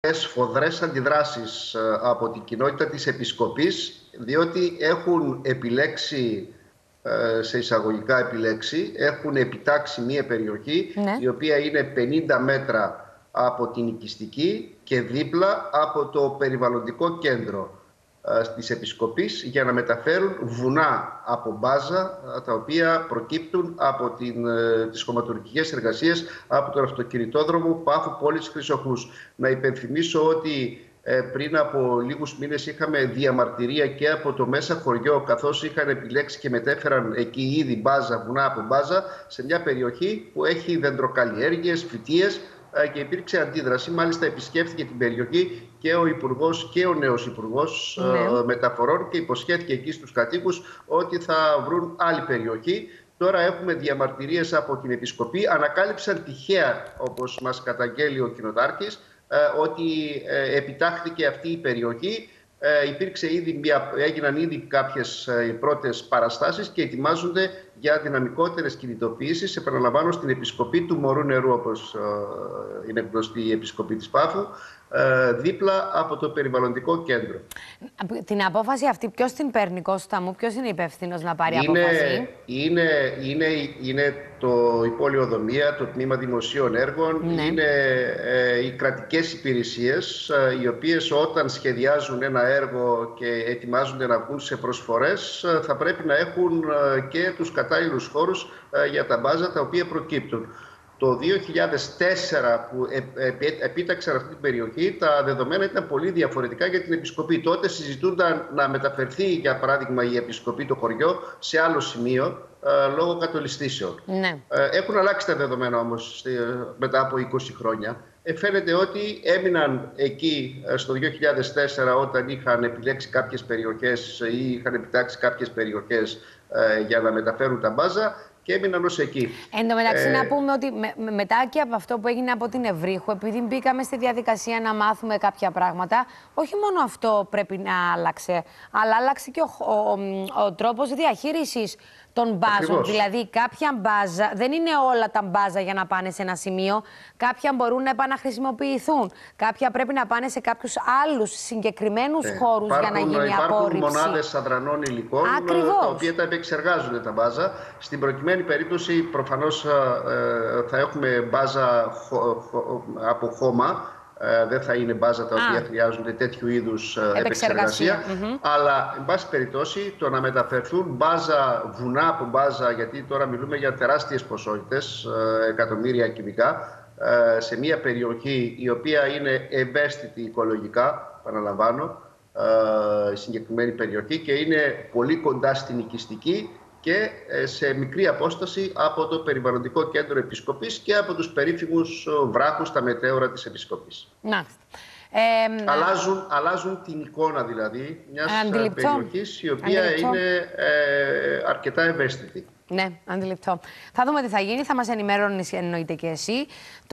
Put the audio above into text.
Σφοδρές αντιδράσεις από την κοινότητα της Επισκοπής, διότι έχουν επιλέξει, σε εισαγωγικά επιλέξει, έχουν επιτάξει μία περιοχή, η οποία είναι 50 μέτρα από την οικιστική και δίπλα από το περιβαλλοντικό κέντρο της Επισκοπής, για να μεταφέρουν βουνά από μπάζα, τα οποία προκύπτουν από τις χωματουργικές εργασίες από τον αυτοκινητόδρομο Πάφου Πόλης Χρυσοχούς. Να υπενθυμίσω ότι πριν από λίγους μήνες είχαμε διαμαρτυρία και από το μέσα χωριό, καθώς είχαν επιλέξει και μετέφεραν εκεί ήδη μπάζα, βουνά από μπάζα, σε μια περιοχή που έχει δεντροκαλλιέργειες, φυτίες, και υπήρξε αντίδραση. Μάλιστα επισκέφθηκε την περιοχή και ο Υπουργός και ο νέος Υπουργός Μεταφορών και υποσχέθηκε εκεί στους κατοίκους ότι θα βρουν άλλη περιοχή. Τώρα έχουμε διαμαρτυρίες από την Επισκοπή. Ανακάλυψαν τυχαία, όπως μας καταγγέλει ο κοινοτάρχης, ότι επιτάχθηκε αυτή η περιοχή. Έγιναν ήδη κάποιες πρώτες παραστάσεις και ετοιμάζονται για δυναμικότερες κινητοποιήσεις. Επαναλαμβάνω, στην Επισκοπή του Μωρού Νερού, όπως είναι γνωστή η Επισκοπή της Πάφου, δίπλα από το περιβαλλοντικό κέντρο. Την απόφαση αυτή ποιος την παίρνει, Κώστα μου, ποιος είναι υπεύθυνος να πάρει απόφαση? Είναι το Υπόλειο Δομεία, το Τμήμα Δημοσίων Έργων, είναι οι κρατικές υπηρεσίες, οι οποίες όταν σχεδιάζουν ένα έργο και ετοιμάζονται να βγουν σε προσφορές, θα πρέπει να έχουν και τους κατάλληλους χώρους για τα μπάζα τα οποία προκύπτουν. Το 2004 που επίταξαν αυτή την περιοχή, τα δεδομένα ήταν πολύ διαφορετικά για την Επισκοπή. Τότε συζητούνταν να μεταφερθεί, για παράδειγμα, η Επισκοπή, το χωριό, σε άλλο σημείο, λόγω κατολιστήσεων. Έχουν αλλάξει τα δεδομένα όμως μετά από 20 χρόνια. Φαίνεται ότι έμειναν εκεί στο 2004, όταν είχαν επιλέξει κάποιες περιοχές ή είχαν επιτάξει κάποιες περιοχές για να μεταφέρουν τα μπάζα, και έμειναν ως εκεί. Εν τω μεταξύ, να πούμε ότι μετά και από αυτό που έγινε από την Ευρύχου, επειδή μπήκαμε στη διαδικασία να μάθουμε κάποια πράγματα, όχι μόνο αυτό πρέπει να άλλαξε, αλλά άλλαξε και ο τρόπος διαχείρισης των μπάζων. Ακριβώς. Δηλαδή, κάποια μπάζα, δεν είναι όλα τα μπάζα για να πάνε σε ένα σημείο. Κάποια μπορούν να επαναχρησιμοποιηθούν. Κάποια πρέπει να πάνε σε κάποιους άλλους συγκεκριμένους χώρους για να γίνει απόρριψη. Υπάρχουν μονάδες αδρανών υλικών, τα οποία τα επεξεργάζονται τα μπάζα. Στην προκειμένη περίπτωση, προφανώς θα έχουμε μπάζα από χώμα. Δεν θα είναι μπάζα τα οποία χρειάζονται τέτοιου είδους επεξεργασία. Αλλά, εν πάση περιπτώσει, το να μεταφερθούν μπάζα, βουνά από μπάζα, γιατί τώρα μιλούμε για τεράστιες ποσότητες, εκατομμύρια κυβικά, σε μια περιοχή η οποία είναι ευαίσθητη οικολογικά, παραλαμβάνω, η συγκεκριμένη περιοχή, και είναι πολύ κοντά στην οικιστική και σε μικρή απόσταση από το περιβαλλοντικό κέντρο Επισκοπής και από τους περίφημους βράχους, τα μετέωρα της Επισκοπής. Αλλάζουν την εικόνα, δηλαδή μιας περιοχής η οποία είναι αρκετά ευαίσθητη. Ναι, αντιληπτό. Θα δούμε τι θα γίνει, θα μας ενημερώνεις εννοείται και εσύ.